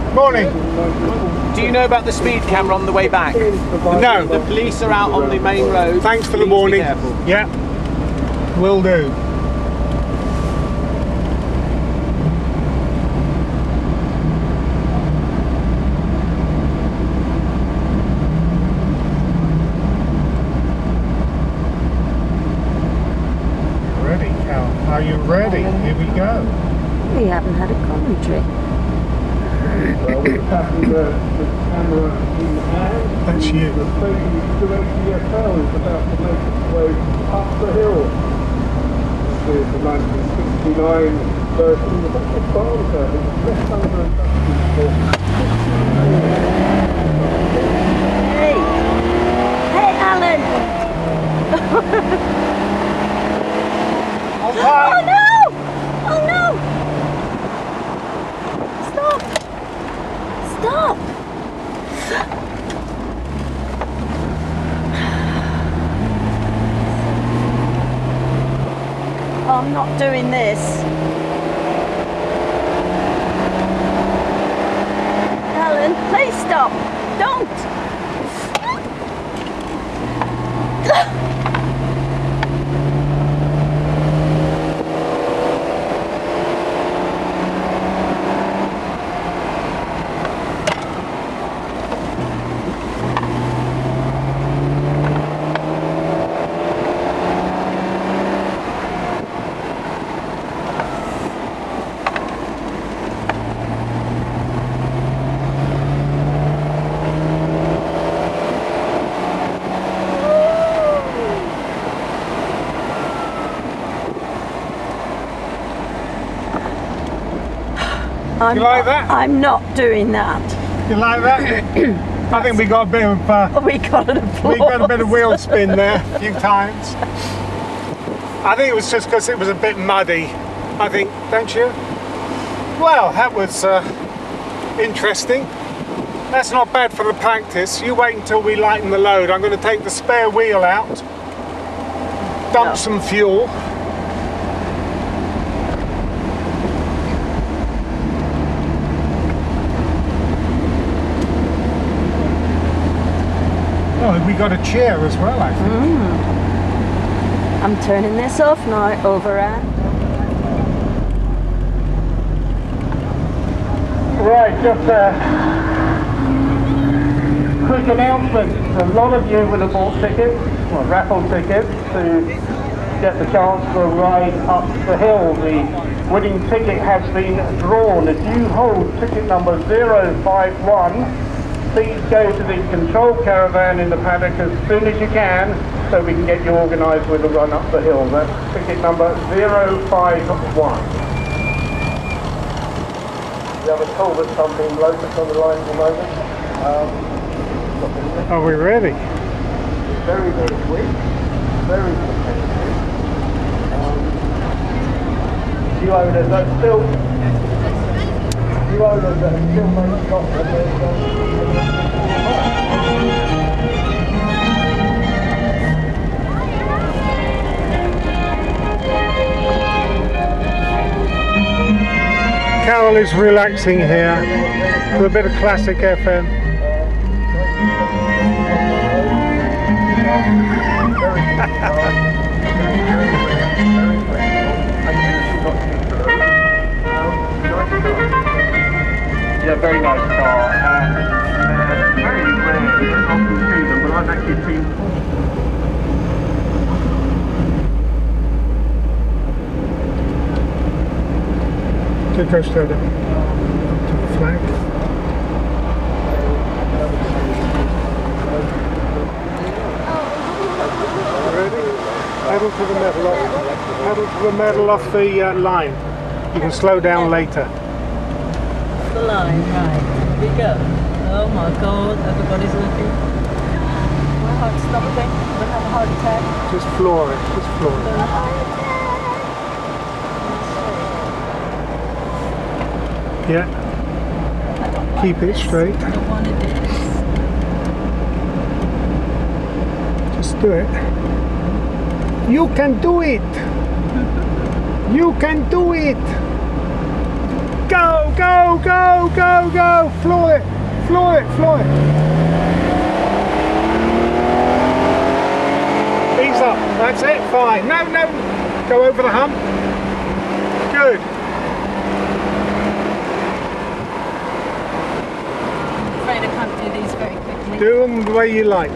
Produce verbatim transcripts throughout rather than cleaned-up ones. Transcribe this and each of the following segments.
Morning. Do you know about the speed camera on the way back? No. The police are out on the main road. Thanks for the Please warning. be careful. Yeah, will do. Ready, Cal? Are you ready? Here we go. We haven't had a commentary. Well, we're tapping the, the camera in the hand. That's you. The two H D S L is about to make its way up the hill. This is the nineteen sixty-nine version. The Doctor Barker is just under induction for Hey! Hey, Alan! On Oh time. no! Oh no! Stop! Stop! I'm not doing this. Alan, please stop! Don't! I'm You like not, that? I'm not doing that. You like that? I think we got a bit of uh, We got an applause. we got a bit of wheel spin there a few times. I think it was just because it was a bit muddy. I think, don't you? Well, that was uh, interesting. That's not bad for the practice. You wait until we lighten the load. I'm going to take the spare wheel out, dump No. some fuel. Oh, we got a chair as well, I think. I'm turning this off now, over air. Right, just a quick announcement. A lot of you will have bought tickets, well, raffle tickets, to get the chance for a ride up the hill. The winning ticket has been drawn. If you hold ticket number zero five one, please go to the control caravan in the paddock as soon as you can so we can get you organised with a run up the hill. That's ticket number zero five one. We have a culvert pumping locust on the line at the moment. Um, Are we ready? very, very quick, very competitive. Um, you owners that still, you owners that still make got them. Carol is relaxing here with a bit of classic F M. Yeah, very nice car. And uh, very rare. You don't often see them, but I've actually seen. To go straight up to the flag. Ready? Pedal to the metal off. Pedal to the metal off the uh, line. You can slow down later. The line, right. Here we go. Oh my god, everybody's looking. My heart's stopping. I'm gonna have a heart attack. Just floor it. Just floor it. Yeah. Keep it straight. I don't want to do this. Just do it. You can do it. You can do it. Go, go, go, go, go. Floor it, floor it, floor it. Ease up, that's it, fine. No, no, go over the hump. Good. I'm afraid I can't do these very quickly. Do them the way you like.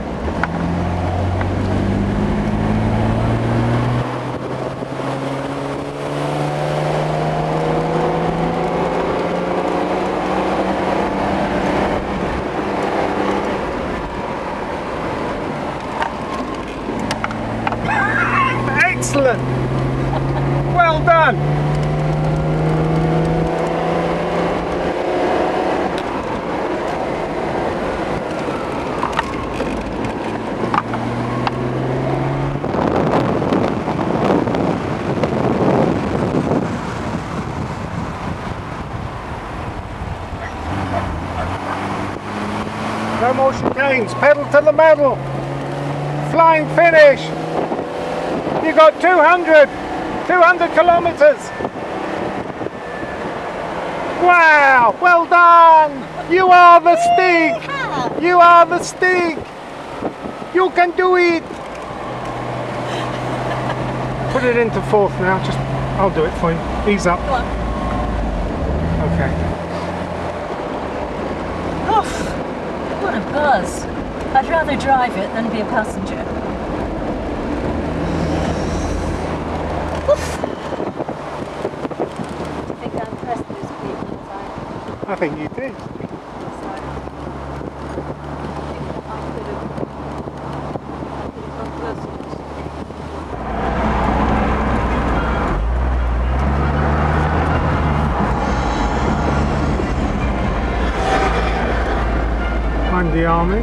Excellent. Well done. No more chicanes. Pedal to the metal. Flying finish. You got two hundred, two hundred kilometers. Wow, well done. You are the Stig. You are the Stig. You can do it. Put it into fourth now. Just, I'll do it for you. Ease up. Go on. Okay. Oof, what a buzz. I'd rather drive it than be a passenger. Oof. I think I impressed those people inside. I think you did. Sorry. I could have, I could have gone closer. I'm the army.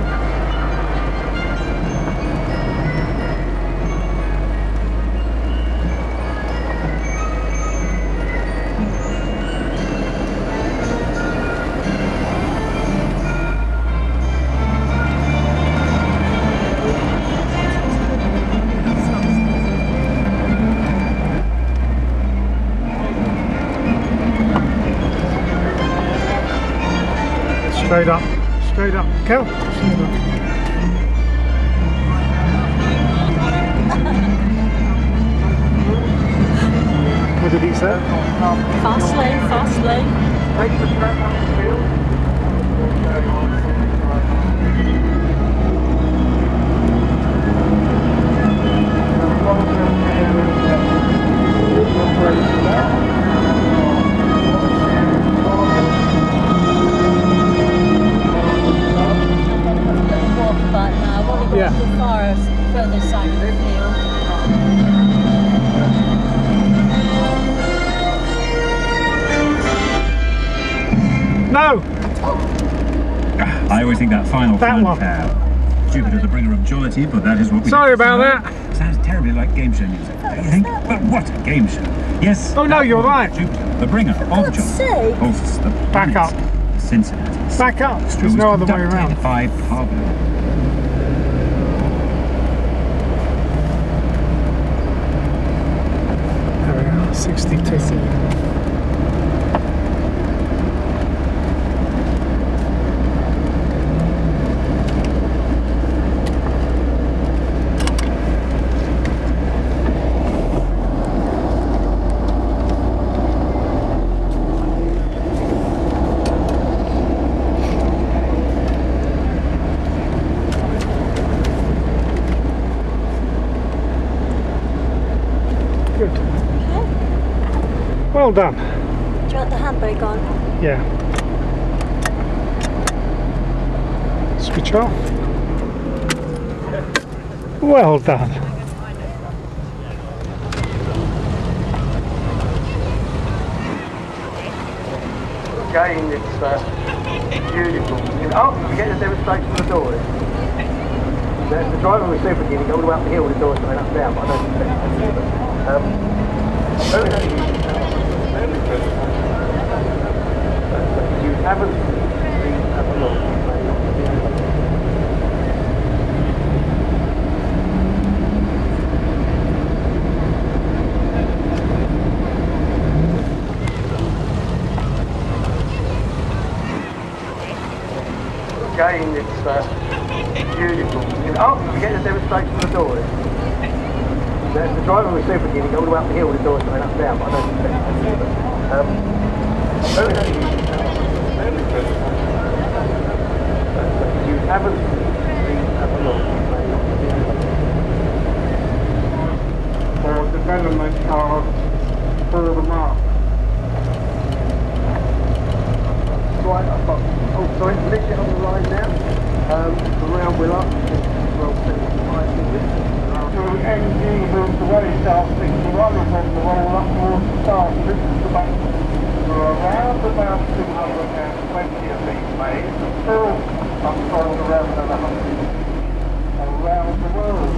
Straight up, straight up. Kel, straight up. What did he say? Fast lane, fast lane. Yeah. The far further side of the field. No! I always think that final That one. fanfare. Jupiter, the bringer of jollity, but that is what we. Sorry have to about say. that. Sounds terribly like game show music, don't you think? But what a game show! Yes. Oh no, that you're was right. Jupiter, the bringer of God's jollity. sake. Hosts the Back planets, up. Cincinnati. Back up. There's no other way around. By Pablo. There we are, sixty-two. Good. Well done. Do you want the handbrake on? Yeah. Switch off. Well done. Again, it's uh, beautiful. Oh, we get the demonstration of the doors. The, the driver was super keen to go all the way up the hill with the doors going up and down, but I don't think that's um, very nice. You haven't seen have a look. Again, it's uh, beautiful. Oh, we're getting a demonstration of the doors. The, the driver was super keen, he go all the way up the hill with the doors going up and down, but I don't think that's it. Um, very nice. You haven't been at the launch. Or development card for the mark. Right, I've got, oh sorry, lift it on the line now. Um, the round wheel up, well, seventy-five meters. So the N G moves away south sixty-one and then the roll up towards the start. This is the back. We're around about two hundred twenty of these made, and still unsold around another one hundred around the world.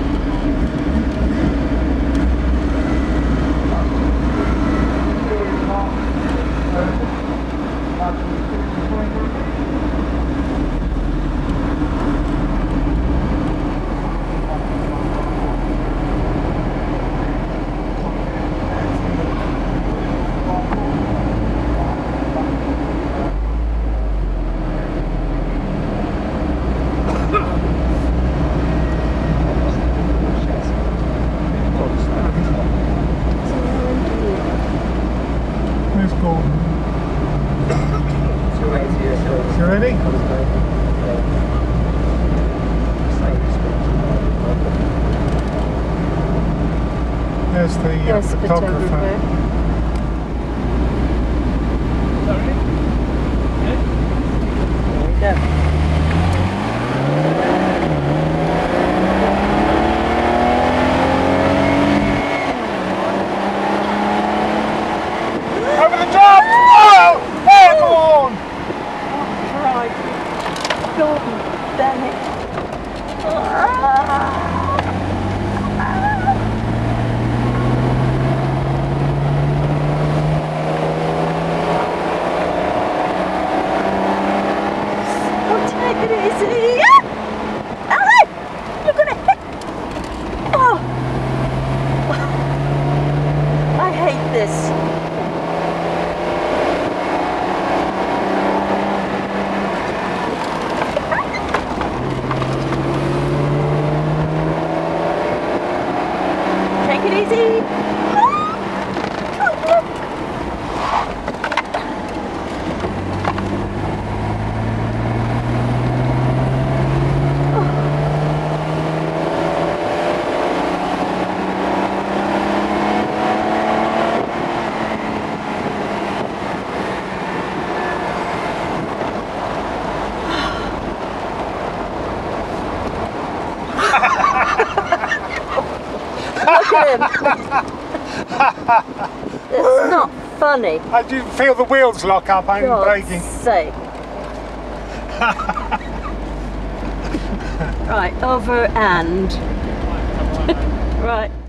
Where's Gordon? You ready? There's the uh, There's the photographer. photographer. There we go. Over the top! Oh! Airborne! Right. Gordon, damn it. Oh, take it easy. Alan! You're gonna hit. Oh! I hate this. Take it easy. Look at him. It's not funny. I didn't feel the wheels lock up, I'm God's braking. sake. Right, over and. Right.